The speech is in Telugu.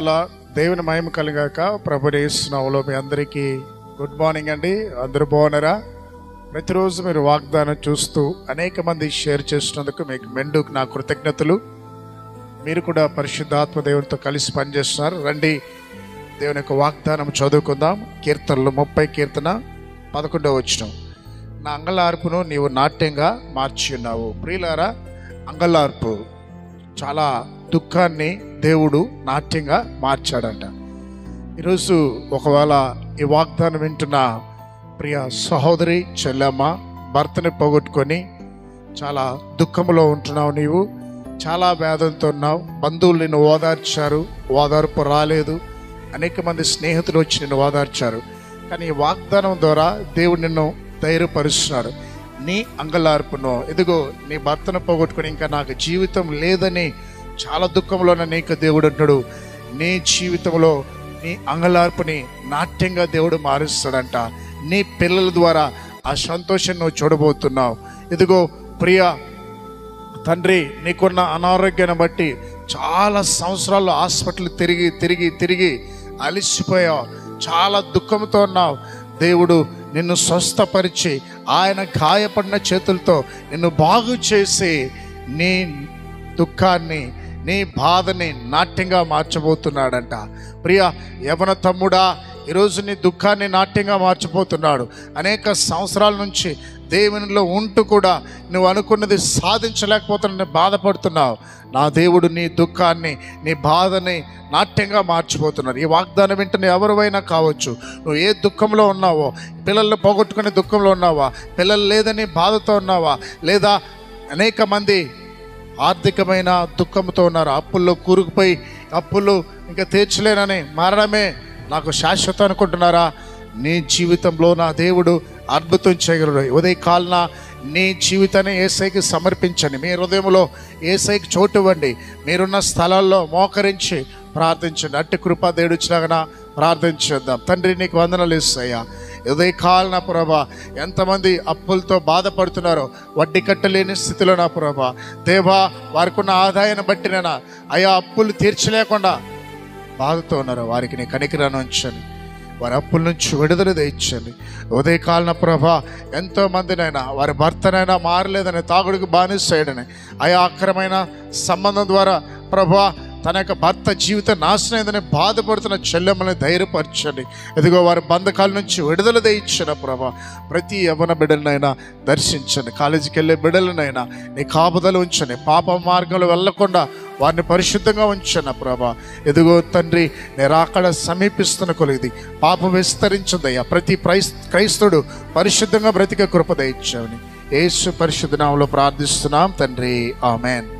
లా దేవుని మహిమ కలిగాక. ప్రభు యేసు నామములో మీ అందరికీ గుడ్ మార్నింగ్ అండి. అందరూ బాగున్నారా? ప్రతిరోజు మీరు వాగ్దానం చూస్తూ అనేక మంది షేర్ చేసినందుకు మీకు మెండుకు నా కృతజ్ఞతలు. మీరు కూడా పరిశుద్ధాత్మ దేవునితో కలిసి పనిచేస్తున్నారు. రండి దేవుని యొక్క వాగ్దానం చదువుకుందాం. కీర్తనలు 30 కీర్తన 11వ వచనం. నా అంగలార్పును నీవు నాట్యంగా మార్చి ఉన్నావు. ప్రియులారా, అంగలార్పు చాలా దుఃఖాన్ని దేవుడు నాట్యంగా మార్చాడంట. ఈరోజు ఒకవేళ ఈ వాగ్దానం వింటున్న ప్రియ సహోదరి చెల్లెమ్మ, భర్తని పోగొట్టుకొని చాలా దుఃఖంలో ఉంటున్నావు. నీవు చాలా వేదనతో ఉన్నావు. బంధువులు నిన్ను ఓదార్చారు, ఓదార్పు రాలేదు. అనేక మంది స్నేహితులు వచ్చి నిన్ను ఓదార్చారు. కానీ ఈ వాగ్దానం ద్వారా దేవుడు నిన్ను ధైర్యపరుస్తున్నాడు. నీ అంగలార్పును, ఇదిగో నీ భర్తను పోగొట్టుకొని ఇంకా నాకు జీవితం లేదని చాలా దుఃఖంలోనే నీకు దేవుడు అంటాడు. నీ జీవితంలో నీ అంగలార్పుని నాట్యంగా దేవుడు మారుస్తాడంట. నీ పిల్లల ద్వారా ఆ సంతోషం నువ్వు చూడబోతున్నావు. ఇదిగో ప్రియ తండ్రి, నీకున్న అనారోగ్యాన్ని బట్టి చాలా సంవత్సరాలు హాస్పిటల్ తిరిగి అలిసిపోయావు. చాలా దుఃఖంతో ఉన్నావు. దేవుడు నిన్ను స్వస్థపరిచి ఆయన గాయపడిన చేతులతో నిన్ను బాగు చేసి నీ దుఃఖాన్ని, నీ బాధని నాట్యంగా మార్చబోతున్నాడంట. ప్రియ యవన తమ్ముడా, ఈరోజు నీ దుఃఖాన్ని నాట్యంగా మార్చబోతున్నాడు. అనేక సంవత్సరాల నుంచి దేవునిలో ఉంటూ కూడా నువ్వు అనుకున్నది సాధించలేకపోతున్నా బాధపడుతున్నావు. నా దేవుడు నీ దుఃఖాన్ని, నీ బాధని నాట్యంగా మార్చిపోతున్నారు. ఈ వాగ్దానం వెంటనే ఎవరివైనా కావచ్చు. నువ్వు ఏ దుఃఖంలో ఉన్నావో, పిల్లల్ని పోగొట్టుకునే దుఃఖంలో ఉన్నావా, పిల్లలు లేదని బాధతో ఉన్నావా, లేదా అనేక మంది ఆర్థికమైన దుఃఖంతో ఉన్నారు. అప్పుల్లో కూరుకుపోయి అప్పులు ఇంకా తీర్చలేనని మరణమే నాకు శాశ్వతం అనుకుంటున్నారా? నీ జీవితంలో నా దేవుడు అద్భుతం చేయగలడు. ఉదయకాలన నీ జీవితాన్ని యేసయ్యకి సమర్పించండి. మీ హృదయంలో యేసయ్యకి చోటు ఇవ్వండి. మీరున్న స్థలాల్లో మోకరించి ప్రార్థించండి. అట్టి కృప దేవుడు ఇచ్చినాగన ప్రార్థించేద్దాం. తండ్రి, నీకు వందనాలు యేసయ్యా. ఉదయకాలన ప్రభా, ఎంతమంది అప్పులతో బాధపడుతున్నారో, వడ్డీ కట్టలేని స్థితిలో నా ప్రభా, దేవా, వారికి ఉన్న ఆదాయాన్ని బట్టి నేను అయా అప్పులు తీర్చలేకుండా బాధతో ఉన్నారు. వారికి నీ కనికరాన్ని ఉంచండి. వారి అప్పుల నుంచి విడుదల తెచ్చండి. ఉదయకాలన ప్రభా, ఎంతోమందినైనా వారి భర్తనైనా మారలేదని, తాగుడికి బానిసయ్యాడని, అయా అక్రమైన సంబంధం ద్వారా ప్రభా తన యొక్క భర్త జీవితం నాశనమైందని బాధపడుతున్న చెల్లెమ్మని ధైర్యపరచండి. ఇదిగో వారి బంధకాల నుంచి విడుదల తెచ్చిన ప్రభా, ప్రతి యవ్వన బిడ్డలనైనా దర్శించండి. కాలేజీకి వెళ్ళే బిడ్డలనైనా నీ కాపుదలు ఉంచండి. పాప మార్గంలో వెళ్లకుండా వారిని పరిశుద్ధంగా ఉంచండి ప్రభా. ఎదుగో తండ్రి, నేను అక్కడ సమీపిస్తున్న కొలిది పాపం విస్తరించదయ్యా. ప్రతి క్రైస్తవుడు పరిశుద్ధంగా బ్రతికే కృప దయచేయమని యేసు పరిశుద్ధ నామములో ప్రార్థిస్తున్నాం తండ్రి, ఆమేన్.